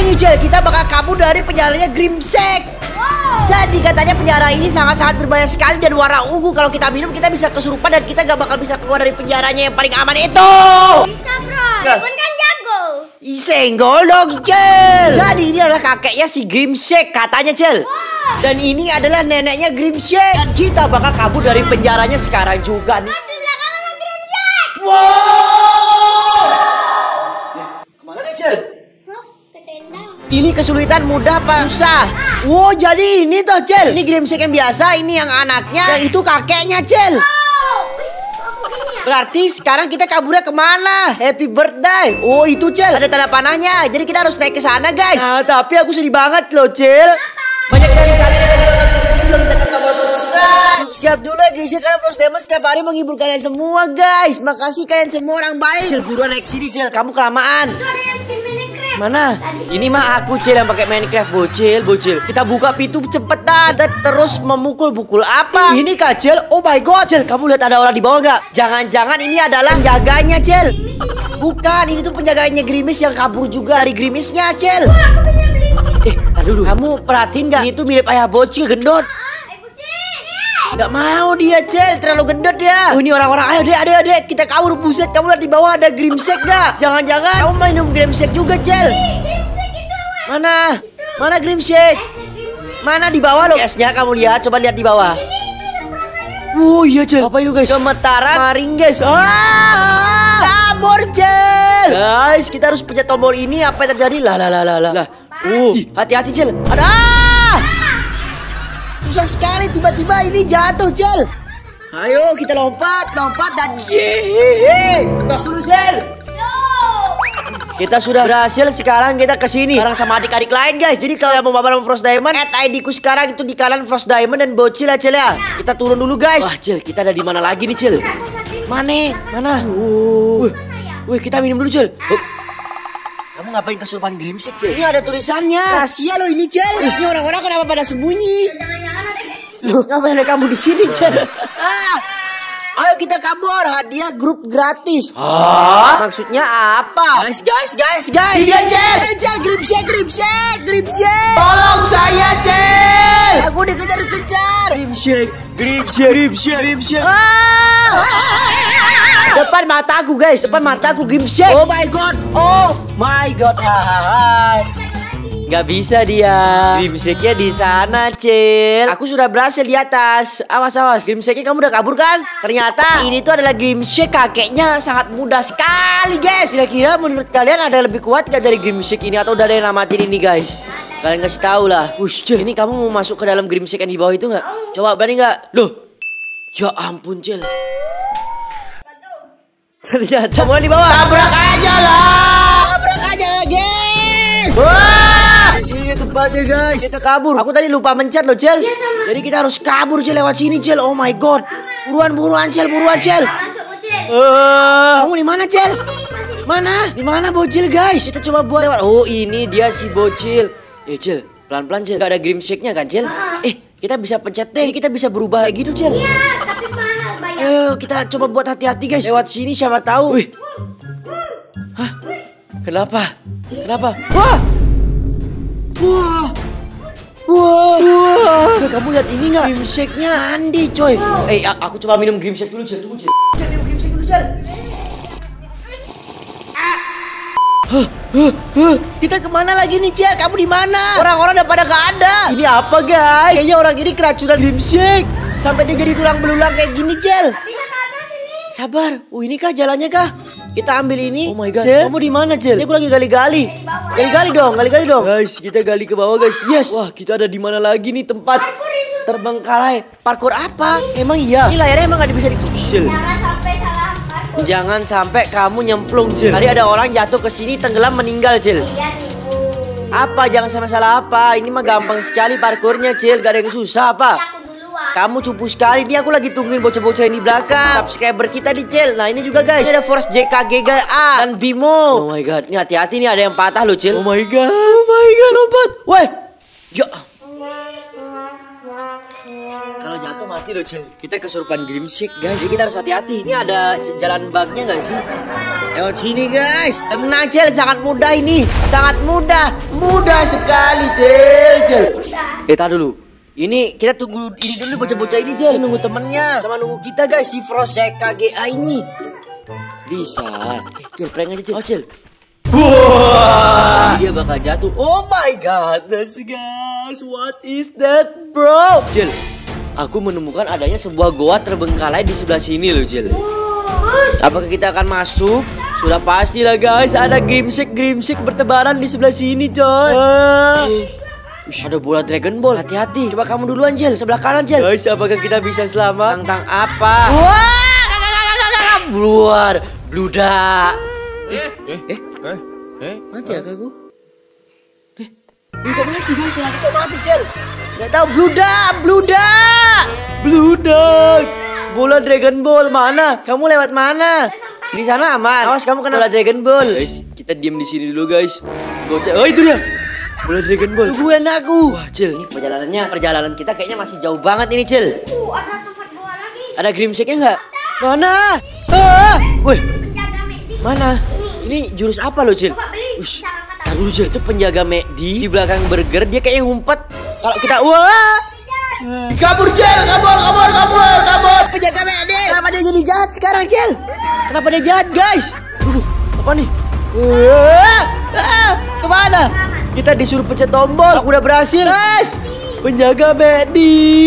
ini Cel, kita bakal kabur dari penjaranya Grimsek. Jadi katanya penjara ini sangat-sangat berbahaya sekali dan warna ungu. Kalau kita minum kita bisa kesurupan dan kita gak bakal bisa keluar dari penjaranya yang paling aman itu. Bisa bro, Lemon kan jago. Senggol dong Cel. Jadi ini adalah kakeknya si Grimsek katanya Cel. Dan ini adalah neneknya Grimsek. Dan kita bakal kabur dari penjaranya sekarang juga nih. Di belakang ada Grimsek. Wow. Kemana nih Cel? Ke tenda. Ini kesulitan mudah apa susah? Wow, jadi ini toh Cel. Ini Grimsek yang biasa, ini yang anaknya, yang itu kakeknya Cel. Berarti sekarang kita kaburnya kemana? Happy birthday. Oh itu Cel, ada tanda panahnya. Jadi kita harus naik ke sana guys. Nah, tapi aku sedih banget loh Cel. Banyak dari kalian yang belum tekan tombol subscribe. Subscribe dulu ya guys ya, karena Bros Diamond setiap hari menghibur kalian semua guys. Makasih kalian semua orang baik. Cel buruan naik sini Cel, kamu kelamaan. Mana? Ini mah aku Cel yang pakai Minecraft. Bocil. Kita buka pintu cepetan. Kita terus memukul apa? Ini kah Cel? Oh my god Cel, kamu lihat ada orang di bawah gak? Jangan-jangan ini adalah penjaganya Cel. Bukan, ini tuh penjaganya Grimis yang kabur juga dari Grimisnya Cel. Aduh, kamu perhatiin gak? Ini tuh mirip ayah Bocil gendut. Gak mau dia Cel, terlalu gendut ya. Oh ini orang-orang, ayo dek, kita kabur. Buset, kamu lihat di bawah ada Grimsek gak? Jangan-jangan kamu minum Grimsek juga Cel. Mana Grimsek? Mana di bawah loh esnya, kamu lihat, coba lihat di bawah. Oh iya Cel, apa itu guys? Gemetaran maring guys. Kabur Cel. Guys, kita harus pencet tombol ini. Apa yang terjadi? Lah. Hati-hati Cel. Susah sekali, tiba-tiba ini jatuh Cel. Ayo kita lompat dan yeay. Tos dulu Cel. Kita sudah berhasil, sekarang kita kesini bareng sama adik-adik lain guys. Jadi kalau yang mau mabar sama Frost Diamond, add ID ku sekarang itu di kanan Frost Diamond dan Bocil ya Cel ya. Kita turun dulu guys. Wah Cel, kita ada di mana lagi nih Cel? Mana? Wih, kita minum dulu Cel. Kamu ngapain kesurupan Grimsek Cel? Ini ada tulisannya. Rahasia loh ini Cel. Ini orang-orang kenapa pada sembunyi? Loh, ngapain ada kamu di sini Cel? Ayo kita kabur, hadiah grup gratis. Maksudnya apa? Guys. Ini dia Cel. Grimsek. Tolong saya Cel. Aku dikejar-kejar. Grimsek. Depan mataku guys, Grimsek. Oh my god. Gak bisa dia. Grimseknya di sana Cel. Aku sudah berhasil di atas. Awas. Grimseknya kamu udah kabur kan? Ternyata ini tuh adalah Grimsek, kakeknya sangat mudah sekali guys. Kira-kira menurut kalian ada lebih kuat gak dari Grimsek ini? Atau udah ada yang namatin ini guys? Kalian kasih tahu lah. Cel, ini kamu mau masuk ke dalam Grimsek yang di bawah itu gak? Coba berani gak? Loh, ya ampun Cel. Ternyata mulai di bawah. Tabrak aja guys. Wah, sini tempatnya guys. Kita kabur. Aku tadi lupa mencet loh Cel. Jadi kita harus kabur Cel lewat sini Cel. Oh my god. Buruan Cel. Kamu di mana Cel? Di mana Bocil guys? Kita coba buat lewat. Oh ini dia si Bocil. Cel, pelan-pelan Cel. Gak ada Grimseknya kan Cel? Kita bisa pencet deh. Kita bisa berubah kayak gitu Cel. Iya, tapi mahal banyak. Ayo kita coba buat hati-hati guys. Lewat sini siapa tahu. Hah? Kenapa? Wah. Kamu lihat ini nggak? Grimseknya Andi coy. Aku coba minum Grimsek dulu Cel. Tunggu Cel. Minum Grimsek dulu Cel. Kita kemana lagi nih Cel? Kamu di mana? Orang-orang udah pada gak ada. Ini apa guys? Kayaknya orang ini keracunan Grimsek sampai dia jadi tulang belulang kayak gini Cel. Bisa ke atas ini. Sabar. Ini kah jalannya kah? Kita ambil ini. Oh my god. Cel, kamu di mana Cel? Aku lagi gali-gali. Gali-gali dong. Guys, kita gali ke bawah guys. Yes. Wah, kita ada di mana lagi nih tempat terbengkalai. Parkour apa? Emang iya. Ini layarnya emang gak bisa Cel. Jangan sampai kamu nyemplung Cel. Tadi ada orang jatuh ke sini tenggelam meninggal Cel. Iya nih Bu. Apa? Jangan sama salah apa? Ini mah gampang sekali parkurnya Cel. Gak ada yang susah apa? Aku duluan. Kamu cupu sekali. Ini aku lagi tungguin bocah-bocah ini belakang. Subscriber kita di Cel. Nah ini juga guys. Ini ada Force JKGA dan Bimo. Oh my god. Ini hati-hati nih, ada yang patah loh Cel. Oh my god. Lompat. Woi. Ya. Kalau jatuh mati loh Cel. Kita kesurupan Grimsek guys. Jadi kita harus hati-hati. Ini ada jalan bugnya gak sih? Lewat sini guys. Tenang Cel. Sangat mudah ini. Sangat mudah. Murah sekali, Cel. Udah. Tar dulu. Ini kita tunggu ini dulu bocah-bocah ini, Cel. Nunggu temennya sama nunggu kita, guys. Si Frost KGA ini. Bisa. Cel, prank aja, Cel. Oh, Cel. Wah, dia bakal jatuh. Oh my god, guys. What is that, bro? Cel, aku menemukan adanya sebuah goa terbengkalai di sebelah sini loh, Cel. Apakah kita akan masuk? Sudah pastilah, guys. Ada grimsek bertebaran di sebelah sini, coy. Ada bola Dragon Ball. Hati-hati. Coba kamu duluan, Cel. Sebelah kanan, Cel. Guys, apakah kita bisa selamat? Tentang apa? Wah, keluar. Bludak. Mati ya aku? Kok mati, guys? Kok mati, Cel? Nggak tahu. Bludak. Bola Dragon Ball mana? Kamu lewat mana? Di sana aman. Awas kamu kena bola Dragon Ball. Guys, kita diam di sini dulu, guys. Bocah. Oh, itu dia. Bola Dragon Ball. Tungguin aku. Wah, Cil, ini perjalanan kita kayaknya masih jauh banget ini, Cil. Ada tempat bola lagi. Ada grimseknya nggak? Mana? Wih, Penjaga McD. mana? Ini jurus apa lo, Cil? Coba beli. Ush, Cara kata. tar dulu, Cil. Itu penjaga McD di belakang burger. Dia kayaknya ngumpet. Kalau kita, wah, kabur, Cil. Kabur. Penjaga McD. Kenapa dia jadi jahat sekarang, Cil? Kenapa dia jahat, guys? Apa nih? Kemana? Kita disuruh pencet tombol. Aku udah berhasil, guys. Penjaga McD.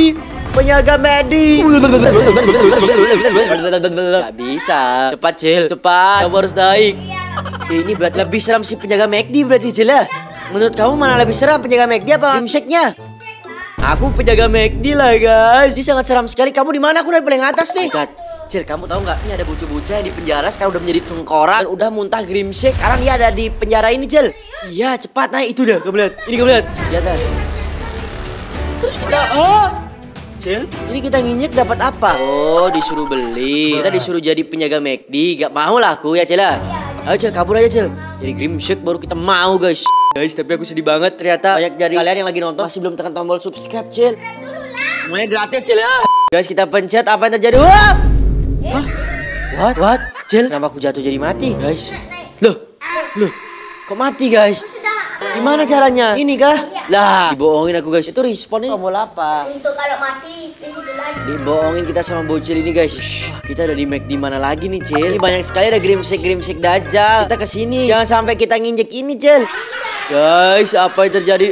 Gak bisa. Cepat, Cil. Cepat. Kamu harus naik. Ini berarti lebih seram si penjaga McD berarti, Cil ya. Menurut kamu mana lebih seram, penjaga McD apa grimseknya? Aku penjaga McD lah, guys. Ini sangat seram sekali. Kamu di mana? Aku dari paling atas nih. Cil, kamu tahu nggak? Ini ada bocah-bocah yang di penjara sekarang udah menjadi tengkorak dan udah muntah grimsek. Sekarang dia ada di penjara ini, Cil. Iya, cepat naik. Itu dia. Kamu lihat. Ini kamu lihat. Di atas. Terus kita, Cil, ini kita nginjek dapat apa? Oh, disuruh beli. Kita disuruh jadi penjaga McD. Gak mau lah aku ya, Cil. Ayo, Cil, kabur aja, Cil. Jadi grimsek baru kita mau, guys. Guys, tapi aku sedih banget. Ternyata banyak dari kalian yang lagi nonton masih belum tekan tombol subscribe, Cil. Semuanya gratis, Cil ya. Guys, kita pencet. Apa yang terjadi? Wah! Hah? What? Cil, kenapa aku jatuh jadi mati, guys? Loh, kok mati, guys? Gimana caranya? Ini kah? Lah, dibohongin aku, guys. Itu respawn ini tombol apa? Untuk kalau mati ke situ lagi. Dibohongin kita sama bocil ini, guys. Wah, kita ada di McD mana lagi nih, Cil? Ini banyak sekali ada grimsek dajal. Kita kesini. Jangan sampai kita nginjek ini, Cil. Guys, apa yang terjadi?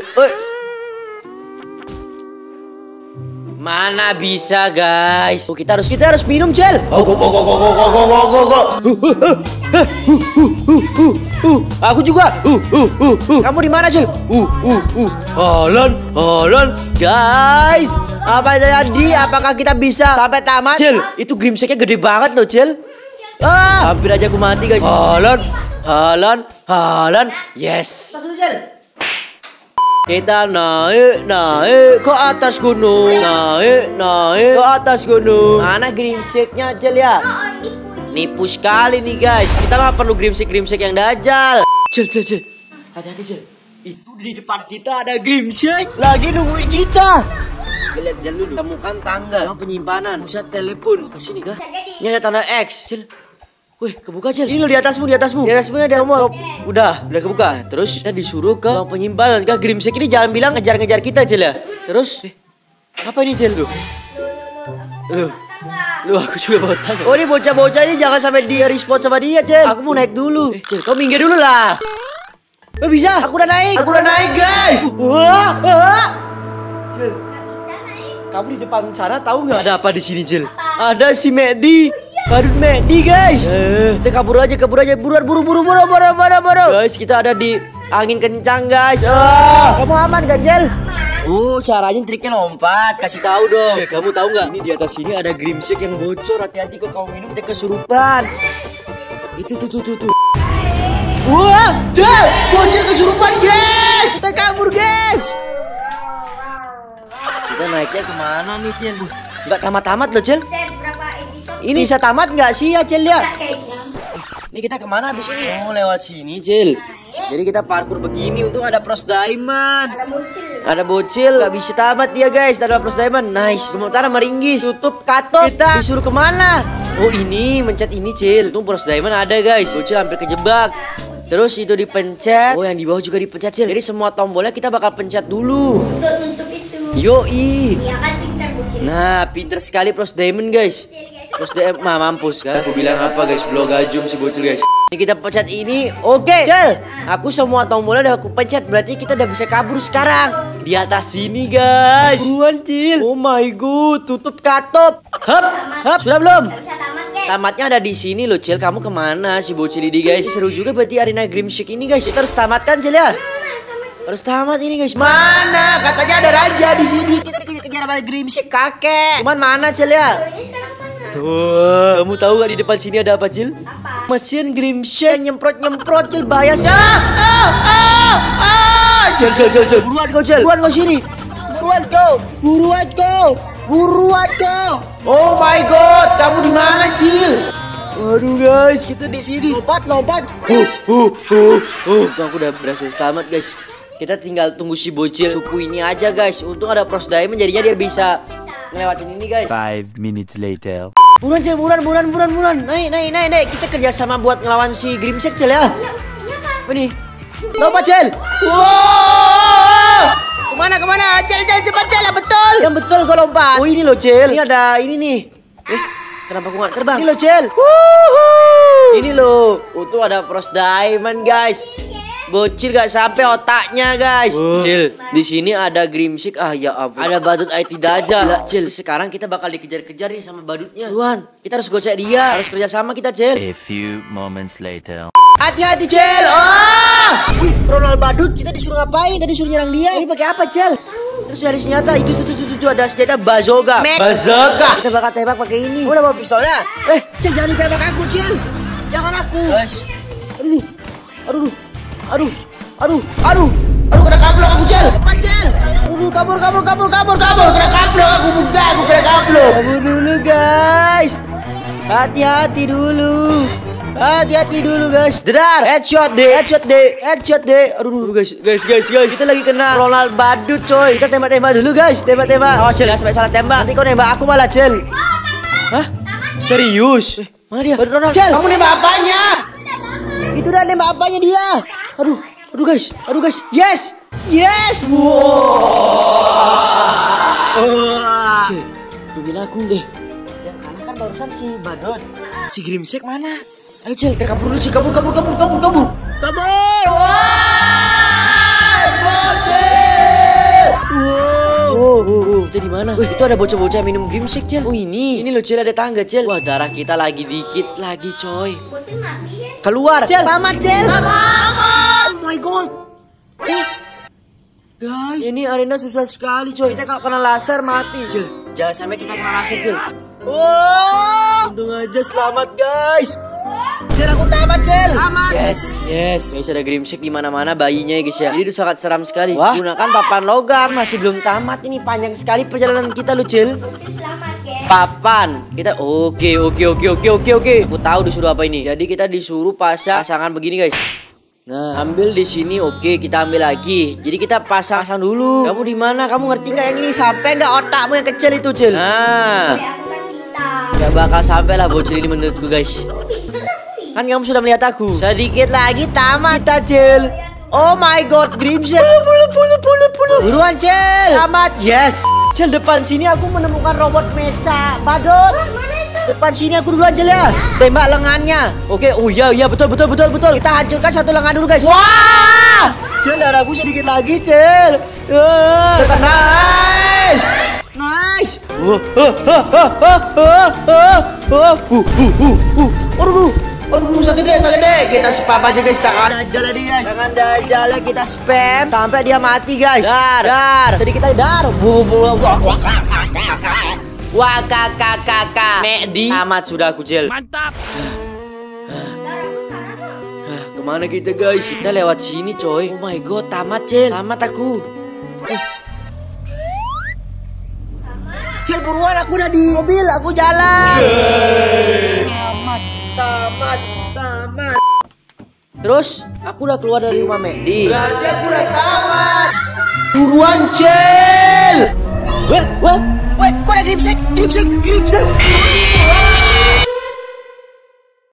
Mana bisa, guys? Kita harus minum, Cel. Aku juga. Kamu di mana, Cel? Halan. Guys, apa yang terjadi? Apakah kita bisa sampai tamat? Cel, itu grimseknya gede banget loh, Cel. Hampir aja aku mati, guys. Halan. Yes. Kita naik ke atas gunung. Naik ke atas gunung. Mana grimseknya, Cel ya? Nipu sekali nih, guys. Kita nggak perlu grimsek yang dajal. Cel. Hati-hati, Cel. Itu di depan kita ada grimsek lagi nungguin kita. Lihat dulu. Temukan tangga sama penyimpanan. Pusat telepon. Ke sini kah? Ini ada tanda X, Cel. Wih, kebuka, Cel. Ini lo di atasmu. Di atasmu ada nomor. Udah kebuka. Terus kita disuruh ke ruang penyimpanan. Kah grimsek ini jangan bilang ngejar kita, Cel ya. Terus apa ini, Cel? Lu aku juga bawa tangga. Oh, ini bocah-bocah ini jangan sampai dia respon sama dia, Cel. Aku mau naik dulu. Cel, kau minggir dulu lah. Bisa. Aku udah naik, guys. Wah. Cel, kamu di depan sana tahu nggak ada apa di sini, Cel? Ada si McD. Badut McD, guys. Kita kabur aja. Buru. Guys, kita ada di angin kencang, guys. Kamu aman gak, Cel? Caranya triknya lompat. Kasih tahu dong. Kamu tahu nggak? Ini di atas sini ada grimsek yang bocor. Hati-hati kok kamu minum teh kesurupan. Itu tuh. Wah, Cel, bocor kesurupan, guys. Kita kabur, guys. Kita naiknya kemana nih, Cel? Nggak tamat loh, Cel. Ini bisa tamat nggak sih ya, Cel ya? Ini kita kemana abis ini? Oh, lewat sini, Cel. Jadi kita parkur begini. Untung ada Frost Diamond. Ada bocil. Gak bisa tamat dia, guys. Ada Frost Diamond. Nice. Sementara meringis. Tutup katot. Kita disuruh kemana? Oh, ini. Mencet ini, Cil. Untung Frost Diamond ada, guys. Bocil hampir kejebak. Terus itu dipencet. Oh, yang di bawah juga dipencet, Cil. Jadi semua tombolnya kita bakal pencet dulu. Untuk itu. Yoi. Iya kan pintar bocil. Nah, pinter sekali Pros Diamond, guys. Pros Diamond, mampus kan? Aku bilang apa, guys? Blok gajum si bocil, guys. Ini kita pencet ini. Oke, Cil. Aku semua tombolnya udah aku pencet. Berarti kita udah bisa kabur sekarang. Di atas sini, guys. Buruan, Cil. Oh my god, tutup katup. Hap, hap. Sudah belum? Gak bisa tamat, guys. Tamatnya ada di sini loh, Cil. Kamu kemana si bocil ini, guys? Seru juga berarti arena Grimshake ini, guys. Kita harus tamatkan, Cil ya. Harus tamat ini, guys. Mana? Katanya ada raja di sini. Kita dikejar-kejar sama Grimshake kakek. Cuman mana, Cil ya? Ini sekarang mana? Wah, kamu tahu gak di depan sini ada apa, Cil? Apa? Mesin Grimshake nyemprot-nyemprot, Cil. Bahaya. Cil. Buruan kau, Cil. Buruan kau sini. Buruan kau. Buruan kau. Buruan kau. Oh my god, kamu di mana, Cil? Waduh, guys, kita di sini. Lompat. Aku udah berhasil selamat, guys. Kita tinggal tunggu si bocil supu ini aja, guys. Untung ada Pros Diamond, jadinya dia bisa ngelewatin ini, guys. 5 minutes later. Buruan, Cil, buruan. Naik. Kita kerjasama buat ngelawan si Grimshake, Cil ya. Apa nih? Lompat, Cil. Wow! Kemana? Cil, cepat, Cil. Betul. Yang betul kau lompat. Oh, ini loh, Cil. Ini ada ini nih. Kenapa aku gak terbang? Ini loh, Cil. Ini loh. Untung ada Pros Diamond, guys. Bocil gak sampai otaknya, guys. Cil, di sini ada Grimshake. Ah, ya ampun. Ada badut IT Dajjal. Cil, sekarang kita bakal dikejar-kejar nih sama badutnya. Buruan, kita harus gocek dia. Harus kerjasama kita, Cil. A few moments later. Hati-hati, Cil. Oh! Wih, Ronald badut. Kita disuruh ngapain? Kita disuruh nyerang dia. Ini pakai apa, Cil? Terus dari senjata. Itu ada senjata bazooka. Bazooka. Kita bakal tembak pakai ini. Udah bawa pistolnya. Cil, jangan ditembak aku, Cil. Jangan aku. Guys. Aduh, kena kablok aku, Cil. Cepat, Cil. Aduh, kabur. Kena kablok aku, buka. Aku kena kablok. Kabur dulu, guys. Hati-hati dulu, guys. Dedar. Headshot deh. Aduh, guys. Kita lagi kena Ronald badut, coy. Kita tembak-tembak dulu, guys. Tembak. Awas, Cil, jangan sampai salah tembak. Nanti kau nembak aku malah, Cil. Hah? Serius? Mana dia? Ronald. Cil, kamu nembak apanya? Itu udah nembak apanya dia? Aduh, guys. Yes. Wow. Cil, tungguin aku deh. Yang kalah kan barusan si badut. Si Grimshake mana? Ayo, Cil, kita kabur dulu, Cil. Kabur. Kabur. Wow. Itu di mana? Wih, itu ada bocah-bocah minum Grimshake, Cil. Oh, ini loh, Cil, ada tangga, Cil. Wah, darah kita lagi dikit lagi, coy. Bocil mati, guys. Keluar, Cil. Tamat, Cil. Oh my god. Guys, ini arena susah sekali, coy. Kita kalau kena laser mati, Cil. Jangan sampai kita kena laser, Cil. Untung aja selamat, guys. Cil, aku tamat, Cil. Tamat. Yes. Guys, ada Grimshake di mana-mana bayinya, guys ya. Ini tuh sangat seram sekali. Wah, gunakan papan logam. Masih belum tamat ini, panjang sekali perjalanan kita, lu, Cil. Bocil selamat, guys. Papan. Kita oke. Aku tahu disuruh apa ini. Jadi kita disuruh pasangan begini, guys. Nah, ambil di sini. Oke, kita ambil lagi. Jadi kita pasang dulu. Kamu di mana? Kamu ngerti nggak yang ini? Sampai nggak otakmu yang kecil itu, Cil? Nah, Aku kan pintar. nggak bakal sampai lah bocil ini menurutku, guys. Pintar aku. Kan kamu sudah melihat aku. Sedikit lagi tamat kita, Cil. Oh my god, Grimshake. Puluh. Buruan, Cil. Tamat. Yes. Cil, depan sini aku menemukan robot mecha badut. Depan sini aku dulu aja ya. Tembak lengannya. Oke, oh iya betul. Kita hancurkan satu lengan dulu, guys. Wah! Cil, darahku sedikit lagi, Cil. Nice. Aduh, sakit deh. Kita spam aja, guys. Tangan Dajjal kita spam sampai dia mati, guys. Dar. Sedikit lagi, dar. Wah, kakak. Mekdi. Tamat sudah aku, Cil. Mantap. Kemana kita, guys? Kita lewat sini, coy. Oh my god, tamat, Cil. Tamat aku. Cil, buruan, aku udah di mobil. Aku jalan. Tamat. Terus, aku udah keluar dari rumah Mekdi. Berarti aku udah tamat. Buruan, Cil. Wait, kok ada Grimshake?